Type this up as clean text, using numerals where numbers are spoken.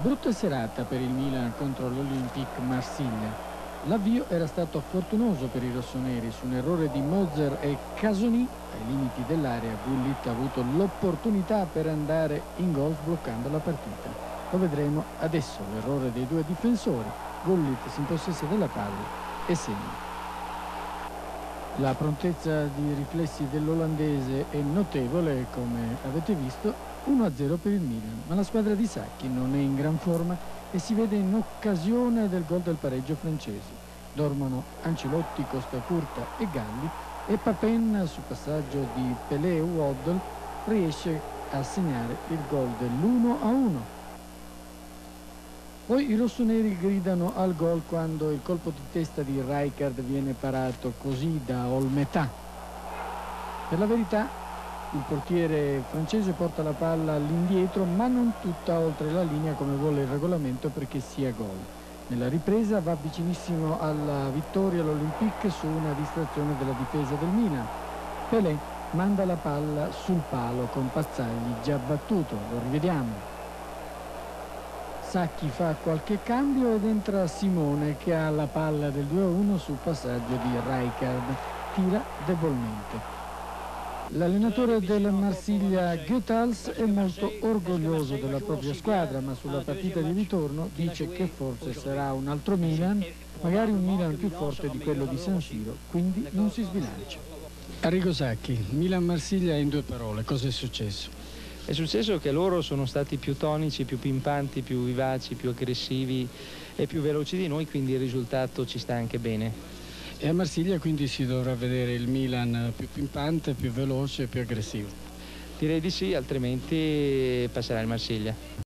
Brutta serata per il Milan contro l'Olympique Marsiglia. L'avvio era stato fortunoso per i rossoneri. Su un errore di Moser e Casoni, ai limiti dell'area, Gullit ha avuto l'opportunità per andare in gol sbloccando la partita. Lo vedremo adesso, l'errore dei due difensori. Gullit si impossessa della palla e segna. La prontezza di riflessi dell'olandese è notevole, come avete visto, 1-0 per il Milan, ma la squadra di Sacchi non è in gran forma e si vede in occasione del gol del pareggio francese. Dormono Ancelotti, Costacurta e Galli e Papin, su passaggio di Pelé o Waddle, riesce a segnare il gol dell'1-1. Poi i rossoneri gridano al gol quando il colpo di testa di Rijkaard viene parato così da Olmetà. Per la verità, il portiere francese porta la palla all'indietro, ma non tutta oltre la linea come vuole il regolamento perché sia gol. Nella ripresa va vicinissimo alla vittoria l'Olympique su una distrazione della difesa del Milan. Pelé manda la palla sul palo con Pazzagli già battuto, lo rivediamo. Sacchi fa qualche cambio ed entra Simone che ha la palla del 2-1 sul passaggio di Rijkaard, tira debolmente. L'allenatore del Marsiglia Goethals è molto orgoglioso della propria squadra, ma sulla partita di ritorno dice che forse sarà un altro Milan, magari un Milan più forte di quello di San Siro, quindi non si sbilancia. Arrigo Sacchi, Milan-Marsiglia in due parole, cosa è successo? È successo che loro sono stati più tonici, più pimpanti, più vivaci, più aggressivi e più veloci di noi, quindi il risultato ci sta anche bene. E a Marsiglia quindi si dovrà vedere il Milan più pimpante, più veloce e più aggressivo. Direi di sì, altrimenti passerà il Marsiglia.